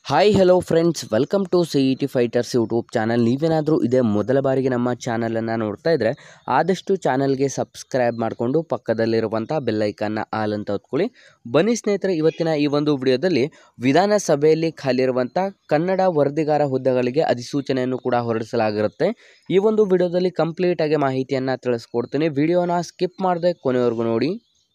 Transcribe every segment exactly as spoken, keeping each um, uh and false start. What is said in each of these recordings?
Hi hello friends, welcome to C E T fighters YouTube channel. ನೀವೇನಾದರೂ ಇದೇ ಮೊದಲ ಬಾರಿಗೆ ನಮ್ಮ ಚಾನಲನ್ನು ನೋಡ್ತಾ ಇದ್ದರೆ ಆದಷ್ಟು ಚಾನಲ್ಗೆ ಸಬ್ಸ್ಕ್ರೈಬ್ ಮಾಡಿಕೊಂಡು ಪಕ್ಕದಲ್ಲಿರುವಂಥ ಬೆಲ್ಲೈಕನ್ನ ಆಲ್ ಅಂತ ಹೊತ್ಕೊಳ್ಳಿ. ಬನ್ನಿ ಸ್ನೇಹಿತರೆ, ಇವತ್ತಿನ ಈ ಒಂದು ವಿಡಿಯೋದಲ್ಲಿ ವಿಧಾನಸಭೆಯಲ್ಲಿ ಖಾಲಿರುವಂಥ ಕನ್ನಡ ವರದಿಗಾರ ಹುದ್ದೆಗಳಿಗೆ ಅಧಿಸೂಚನೆಯನ್ನು ಕೂಡ ಹೊರಡಿಸಲಾಗಿರುತ್ತೆ. ಈ ಒಂದು ವಿಡಿಯೋದಲ್ಲಿ ಕಂಪ್ಲೀಟಾಗಿ ಮಾಹಿತಿಯನ್ನು ತಿಳಿಸ್ಕೊಡ್ತೀನಿ. ವಿಡಿಯೋನ ಸ್ಕಿಪ್ ಮಾಡದೆ ಕೊನೆವರೆಗೂ ನೋಡಿ.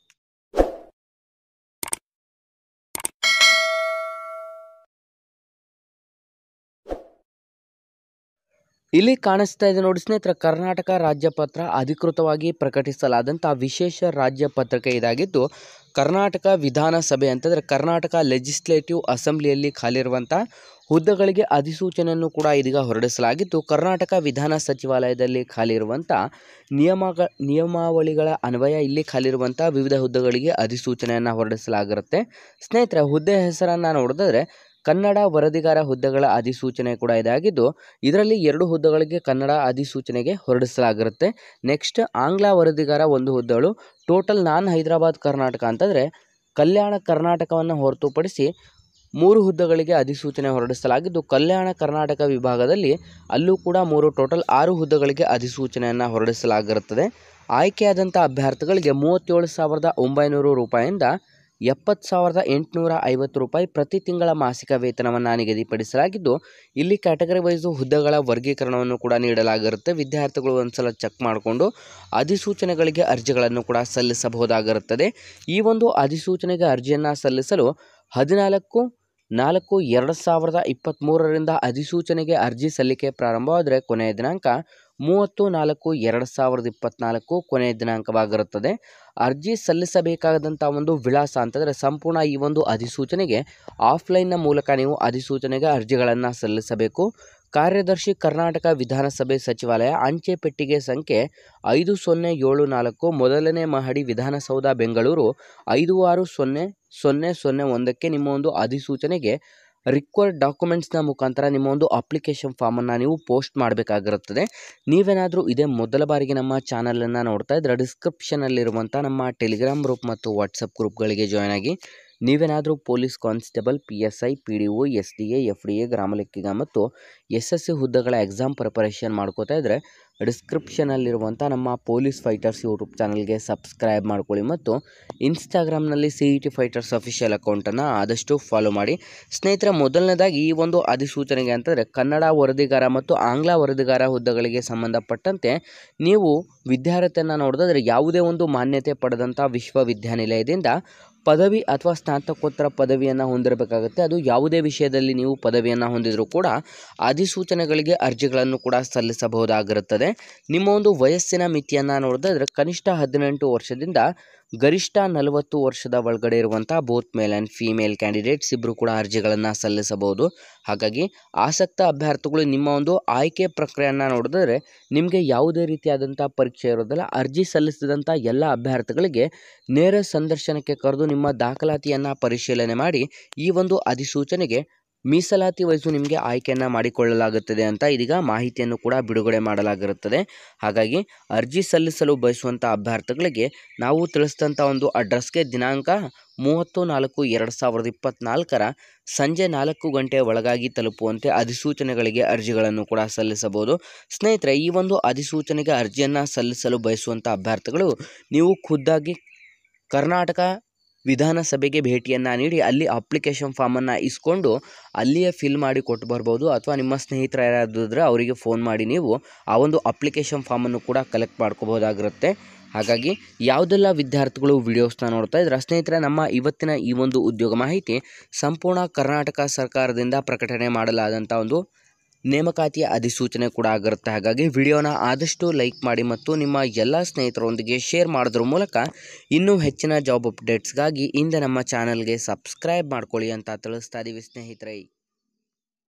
ಇಲ್ಲಿ ಕಾಣಿಸ್ತಾ ಇದೆ ನೋಡಿ ಸ್ನೇಹಿತರೆ, ಕರ್ನಾಟಕ ರಾಜ್ಯಪತ್ರ ಅಧಿಕೃತವಾಗಿ ಪ್ರಕಟಿಸಲಾದಂಥ ವಿಶೇಷ ರಾಜ್ಯ ಪತ್ರಿಕೆ ಇದಾಗಿದ್ದು, ಕರ್ನಾಟಕ ವಿಧಾನಸಭೆ ಅಂತಂದರೆ ಕರ್ನಾಟಕ ಲೆಜಿಸ್ಲೇಟಿವ್ ಅಸೆಂಬ್ಲಿಯಲ್ಲಿ ಖಾಲಿರುವಂಥ ಹುದ್ದೆಗಳಿಗೆ ಅಧಿಸೂಚನೆಯನ್ನು ಕೂಡ ಇದೀಗ ಹೊರಡಿಸಲಾಗಿದ್ದು, ಕರ್ನಾಟಕ ವಿಧಾನ ಸಚಿವಾಲಯದಲ್ಲಿ ಖಾಲಿರುವಂಥ ನಿಯಮಗಳ ನಿಯಮಾವಳಿಗಳ ಅನ್ವಯ ಇಲ್ಲಿ ಖಾಲಿರುವಂಥ ವಿವಿಧ ಹುದ್ದೆಗಳಿಗೆ ಅಧಿಸೂಚನೆಯನ್ನು ಹೊರಡಿಸಲಾಗಿರುತ್ತೆ. ಸ್ನೇಹಿತರೆ, ಹುದ್ದೆ ಹೆಸರನ್ನು ನೋಡಿದ್ರೆ ಕನ್ನಡ ವರದಿಗಾರ ಹುದ್ದೆಗಳ ಅಧಿಸೂಚನೆ ಕೂಡ ಇದಾಗಿದ್ದು, ಇದರಲ್ಲಿ ಎರಡು ಹುದ್ದೆಗಳಿಗೆ ಕನ್ನಡ ಅಧಿಸೂಚನೆಗೆ ಹೊರಡಿಸಲಾಗಿರುತ್ತೆ. ನೆಕ್ಸ್ಟ್ ಆಂಗ್ಲ ವರದಿಗಾರ ಒಂದು ಹುದ್ದೆಗಳು. ಟೋಟಲ್ ನಾನ್ ಹೈದರಾಬಾದ್ ಕರ್ನಾಟಕ ಅಂತಂದರೆ ಕಲ್ಯಾಣ ಕರ್ನಾಟಕವನ್ನು ಹೊರತುಪಡಿಸಿ ಮೂರು ಹುದ್ದೆಗಳಿಗೆ ಅಧಿಸೂಚನೆ ಹೊರಡಿಸಲಾಗಿದ್ದು, ಕಲ್ಯಾಣ ಕರ್ನಾಟಕ ವಿಭಾಗದಲ್ಲಿ ಅಲ್ಲೂ ಕೂಡ ಮೂರು ಟೋಟಲ್ ಆರು ಹುದ್ದೆಗಳಿಗೆ ಅಧಿಸೂಚನೆಯನ್ನು ಹೊರಡಿಸಲಾಗಿರುತ್ತದೆ. ಆಯ್ಕೆಯಾದಂಥ ಅಭ್ಯರ್ಥಿಗಳಿಗೆ ಮೂವತ್ತೇಳು ಸಾವಿರದ ಒಂಬೈನೂರು ರೂಪಾಯಿಂದ ಎಪ್ಪತ್ತು ಸಾವಿರದ ಎಂಟುನೂರ ಐವತ್ತು ರೂಪಾಯಿ ಪ್ರತಿ ತಿಂಗಳ ಮಾಸಿಕ ವೇತನವನ್ನು ನಿಗದಿಪಡಿಸಲಾಗಿದ್ದು, ಇಲ್ಲಿ ಕ್ಯಾಟಗರಿ ವೈಸು ಹುದ್ದೆಗಳ ವರ್ಗೀಕರಣವನ್ನು ಕೂಡ ನೀಡಲಾಗಿರುತ್ತೆ. ವಿದ್ಯಾರ್ಥಿಗಳು ಒಂದ್ಸಲ ಚೆಕ್ ಮಾಡಿಕೊಂಡು ಅಧಿಸೂಚನೆಗಳಿಗೆ ಅರ್ಜಿಗಳನ್ನು ಕೂಡ ಸಲ್ಲಿಸಬಹುದಾಗಿರುತ್ತದೆ. ಈ ಒಂದು ಅಧಿಸೂಚನೆಗೆ ಅರ್ಜಿಯನ್ನು ಸಲ್ಲಿಸಲು ಹದಿನಾಲ್ಕು ನಾಲ್ಕು ಎರಡು ಸಾವಿರದ ಇಪ್ಪತ್ತ್ಮೂರರಿಂದ ಅಧಿಸೂಚನೆಗೆ ಅರ್ಜಿ ಸಲ್ಲಿಕೆ ಪ್ರಾರಂಭವಾದರೆ ಕೊನೆಯ ದಿನಾಂಕ ಮೂವತ್ತು ನಾಲ್ಕು ಎರಡು ಸಾವಿರದ ಇಪ್ಪತ್ತ್ನಾಲ್ಕು ಕೊನೆಯ ದಿನಾಂಕವಾಗಿರುತ್ತದೆ. ಅರ್ಜಿ ಸಲ್ಲಿಸಬೇಕಾದಂಥ ಒಂದು ವಿಳಾಸ ಅಂತಂದರೆ ಸಂಪೂರ್ಣ ಈ ಒಂದು ಅಧಿಸೂಚನೆಗೆ ಆಫ್ಲೈನ್ನ ಮೂಲಕ ನೀವು ಅಧಿಸೂಚನೆಗೆ ಅರ್ಜಿಗಳನ್ನು ಸಲ್ಲಿಸಬೇಕು. ಕಾರ್ಯದರ್ಶಿ, ಕರ್ನಾಟಕ ವಿಧಾನಸಭೆ ಸಚಿವಾಲಯ, ಅಂಚೆ ಪೆಟ್ಟಿಗೆ ಸಂಖ್ಯೆ ಐದು ಸೊನ್ನೆ ಏಳು ನಾಲ್ಕು, ಮೊದಲನೇ ಮಹಡಿ, ವಿಧಾನಸೌಧ, ಬೆಂಗಳೂರು ಐದು ಆರು ಸೊನ್ನೆ ಸೊನ್ನೆ ಸೊನ್ನೆ ಒಂದಕ್ಕೆ ನಿಮ್ಮ ಒಂದು ಅಧಿಸೂಚನೆಗೆ ರಿಕ್ವೈರ್ಡ್ ಡಾಕ್ಯುಮೆಂಟ್ಸ್ನ ಮುಖಾಂತರ ನಿಮ್ಮ ಒಂದು ಅಪ್ಲಿಕೇಶನ್ ಫಾರ್ಮನ್ನು ನೀವು ಪೋಸ್ಟ್ ಮಾಡಬೇಕಾಗಿರುತ್ತದೆ. ನೀವೇನಾದರೂ ಇದೇ ಮೊದಲ ಬಾರಿಗೆ ನಮ್ಮ ಚಾನಲನ್ನು ನೋಡ್ತಾ ಇದ್ದರೆ ಡಿಸ್ಕ್ರಿಪ್ಷನಲ್ಲಿರುವಂಥ ನಮ್ಮ ಟೆಲಿಗ್ರಾಮ್ ಗ್ರೂಪ್ ಮತ್ತು ವಾಟ್ಸಪ್ ಗ್ರೂಪ್ಗಳಿಗೆ ಜಾಯ್ನ್ ಆಗಿ. ನೀವೇನಾದರೂ police constable, P S I, P D O, S D A, F D A, ಗ್ರಾಮ ಲೆಕ್ಕಿಗ ಮತ್ತು ಎಸ್ ಎಸ್ ಸಿ ಹುದ್ದೆಗಳ ಎಕ್ಸಾಮ್ ಪ್ರಿಪರೇಷನ್ ಮಾಡ್ಕೋತಾ ಇದ್ದರೆ ಡಿಸ್ಕ್ರಿಪ್ಷನಲ್ಲಿರುವಂಥ ನಮ್ಮ ಪೊಲೀಸ್ ಫೈಟರ್ಸ್ ಯೂಟ್ಯೂಬ್ ಚಾನಲ್ಗೆ ಸಬ್ಸ್ಕ್ರೈಬ್ ಮಾಡ್ಕೊಳ್ಳಿ ಮತ್ತು ಇನ್ಸ್ಟಾಗ್ರಾಮ್ನಲ್ಲಿ C E T fighters official ಅಕೌಂಟನ್ನು ಆದಷ್ಟು ಫಾಲೋ ಮಾಡಿ. ಸ್ನೇಹಿತರೆ, ಮೊದಲನೇದಾಗಿ ಈ ಒಂದು ಅಧಿಸೂಚನೆಗೆ ಅಂತಂದರೆ ಕನ್ನಡ ವರದಿಗಾರ ಮತ್ತು ಆಂಗ್ಲ ವರದಿಗಾರ ಹುದ್ದೆಗಳಿಗೆ ಸಂಬಂಧಪಟ್ಟಂತೆ ನೀವು ವಿದ್ಯಾರ್ಥಿಯನ್ನು ನೋಡಿದ್ರೆ ಯಾವುದೇ ಒಂದು ಮಾನ್ಯತೆ ಪಡೆದಂಥ ವಿಶ್ವವಿದ್ಯಾನಿಲಯದಿಂದ ಪದವಿ ಅಥವಾ ಸ್ನಾತಕೋತ್ತರ ಪದವಿಯನ್ನು ಹೊಂದಿರಬೇಕಾಗುತ್ತೆ. ಅದು ಯಾವುದೇ ವಿಷಯದಲ್ಲಿ ನೀವು ಪದವಿಯನ್ನು ಹೊಂದಿದರೂ ಕೂಡ ಅಧಿಸೂಚನೆಗಳಿಗೆ ಅರ್ಜಿಗಳನ್ನು ಕೂಡ ಸಲ್ಲಿಸಬಹುದಾಗಿರುತ್ತದೆ. ನಿಮ್ಮ ಒಂದು ವಯಸ್ಸಿನ ಮಿತಿಯನ್ನು ನೋಡಿದ್ರೆ ಕನಿಷ್ಠ ಹದಿನೆಂಟು ವರ್ಷದಿಂದ ಗರಿಷ್ಠ ನಲವತ್ತು ವರ್ಷದ ಒಳಗಡೆ ಇರುವಂಥ both male and female candidates ಇಬ್ಬರು ಕೂಡ ಅರ್ಜಿಗಳನ್ನು ಸಲ್ಲಿಸಬಹುದು. ಹಾಗಾಗಿ ಆಸಕ್ತ ಅಭ್ಯರ್ಥಿಗಳು ನಿಮ್ಮ ಒಂದು ಆಯ್ಕೆ ಪ್ರಕ್ರಿಯೆಯನ್ನು ನೋಡಿದ್ರೆ ನಿಮಗೆ ಯಾವುದೇ ರೀತಿಯಾದಂಥ ಪರೀಕ್ಷೆ ಇರೋದಿಲ್ಲ. ಅರ್ಜಿ ಸಲ್ಲಿಸಿದಂಥ ಎಲ್ಲ ಅಭ್ಯರ್ಥಿಗಳಿಗೆ ನೇರ ಸಂದರ್ಶನಕ್ಕೆ ಕರೆದು ನಿಮ್ಮ ದಾಖಲಾತಿಯನ್ನು ಪರಿಶೀಲನೆ ಮಾಡಿ ಈ ಒಂದು ಅಧಿಸೂಚನೆಗೆ ಮೀಸಲಾತಿ ವಯಸ್ಸು ನಿಮಗೆ ಆಯ್ಕೆಯನ್ನು ಮಾಡಿಕೊಳ್ಳಲಾಗುತ್ತದೆ ಅಂತ ಇದೀಗ ಮಾಹಿತಿಯನ್ನು ಕೂಡ ಬಿಡುಗಡೆ ಮಾಡಲಾಗಿರುತ್ತದೆ. ಹಾಗಾಗಿ ಅರ್ಜಿ ಸಲ್ಲಿಸಲು ಬಯಸುವಂಥ ಅಭ್ಯರ್ಥಿಗಳಿಗೆ ನಾವು ತಿಳಿಸಿದಂಥ ಒಂದು ಅಡ್ರೆಸ್ಗೆ ದಿನಾಂಕ ಮೂವತ್ತು ನಾಲ್ಕು ಎರಡು ಸಾವಿರದ ಇಪ್ಪತ್ತ್ನಾಲ್ಕರ ಸಂಜೆ ನಾಲ್ಕು ಗಂಟೆ ಒಳಗಾಗಿ ತಲುಪುವಂತೆ ಅಧಿಸೂಚನೆಗಳಿಗೆ ಅರ್ಜಿಗಳನ್ನು ಕೂಡ ಸಲ್ಲಿಸಬಹುದು. ಸ್ನೇಹಿತರೆ, ಈ ಒಂದು ಅಧಿಸೂಚನೆಗೆ ಅರ್ಜಿಯನ್ನು ಸಲ್ಲಿಸಲು ಬಯಸುವಂಥ ಅಭ್ಯರ್ಥಿಗಳು ನೀವು ಖುದ್ದಾಗಿ ಕರ್ನಾಟಕ ವಿಧಾನಸಭೆಗೆ ಭೇಟಿಯನ್ನು ನೀಡಿ ಅಲ್ಲಿ ಅಪ್ಲಿಕೇಶನ್ ಫಾರ್ಮನ್ನು ಇಸ್ಕೊಂಡು ಅಲ್ಲಿಯೇ ಫಿಲ್ ಮಾಡಿ ಕೊಟ್ಟು ಬರ್ಬೋದು. ಅಥವಾ ನಿಮ್ಮ ಸ್ನೇಹಿತರ ಯಾರಾದಿದ್ರೆ ಅವರಿಗೆ ಫೋನ್ ಮಾಡಿ ನೀವು ಆ ಒಂದು ಅಪ್ಲಿಕೇಶನ್ ಫಾರ್ಮನ್ನು ಕೂಡ ಕಲೆಕ್ಟ್ ಮಾಡ್ಕೋಬೋದಾಗಿರುತ್ತೆ. ಹಾಗಾಗಿ ಯಾವುದೆಲ್ಲ ವಿದ್ಯಾರ್ಥಿಗಳು ವಿಡಿಯೋಸ್ನ ನೋಡ್ತಾ ಇದ್ರೆ ಸ್ನೇಹಿತರೆ, ನಮ್ಮ ಇವತ್ತಿನ ಈ ಒಂದು ಉದ್ಯೋಗ ಮಾಹಿತಿ ಸಂಪೂರ್ಣ ಕರ್ನಾಟಕ ಸರ್ಕಾರದಿಂದ ಪ್ರಕಟಣೆ ಮಾಡಲಾದಂಥ ಒಂದು ನೇಮಕಾತಿಯ ಅಧಿಸೂಚನೆ ಕೂಡ ಆಗಿರುತ್ತೆ. ಹಾಗಾಗಿ ವಿಡಿಯೋನ ಆದಷ್ಟು ಲೈಕ್ ಮಾಡಿ ಮತ್ತು ನಿಮ್ಮ ಎಲ್ಲ ಸ್ನೇಹಿತರೊಂದಿಗೆ ಶೇರ್ ಮಾಡೋದ್ರ ಮೂಲಕ ಇನ್ನೂ ಹೆಚ್ಚಿನ ಜಾಬ್ ಅಪ್ಡೇಟ್ಸ್ಗಾಗಿ ಇಂದ ನಮ್ಮ ಚಾನಲ್ಗೆ ಸಬ್ಸ್ಕ್ರೈಬ್ ಮಾಡ್ಕೊಳ್ಳಿ ಅಂತ ತಿಳಿಸ್ತಾ ಇದ್ದೀವಿ ಸ್ನೇಹಿತರೆ.